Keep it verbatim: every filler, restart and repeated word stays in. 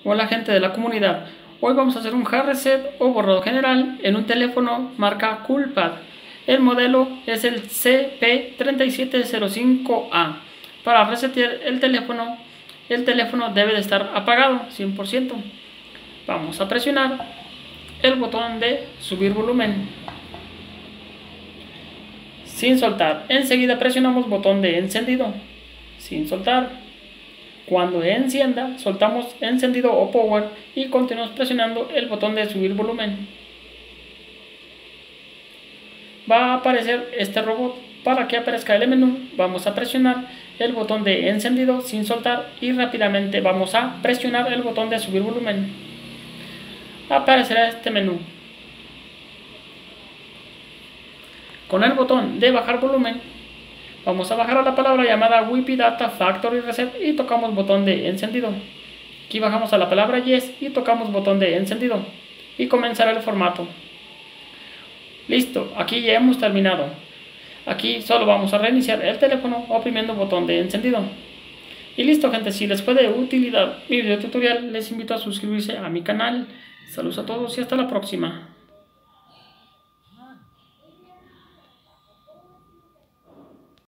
Hola gente de la comunidad, hoy vamos a hacer un hard reset o borrado general en un teléfono marca Coolpad. El modelo es el C P tres siete cero cinco A. Para resetear el teléfono, el teléfono debe de estar apagado cien por ciento. Vamos a presionar el botón de subir volumen sin soltar. Enseguida presionamos botón de encendido sin soltar. Cuando encienda, soltamos encendido o power y continuamos presionando el botón de subir volumen. Va a aparecer este robot. Para que aparezca el menú, vamos a presionar el botón de encendido sin soltar y rápidamente vamos a presionar el botón de subir volumen. Aparecerá este menú. Con el botón de bajar volumen, vamos a bajar a la palabra llamada Wi-Fi Data Factory Reset y tocamos botón de encendido. Aquí bajamos a la palabra Yes y tocamos botón de encendido y comenzará el formato. Listo, aquí ya hemos terminado. Aquí solo vamos a reiniciar el teléfono oprimiendo botón de encendido. Y listo gente, si les fue de utilidad mi video tutorial, les invito a suscribirse a mi canal. Saludos a todos y hasta la próxima.